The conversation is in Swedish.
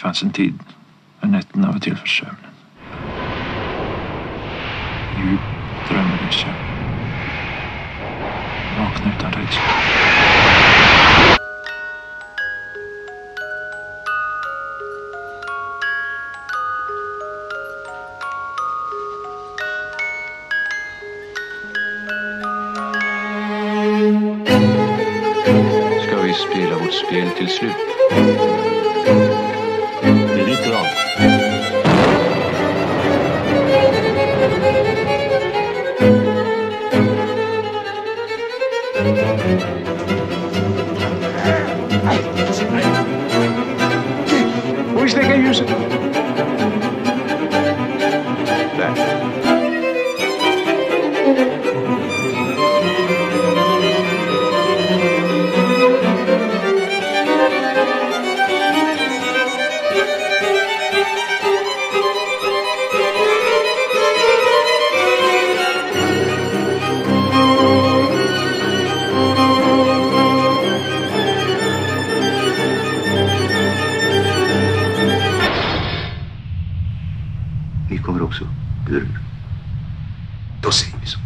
fanns en tid när nätterna var till för sömnen. Djup drömlös jag. Vakna utan rädsla. Ska vi spela vårt spel till slut? Det är ditt val. Får vi släcka ljuset? Där. Ni kommer också, eller hur? Då säger vi så.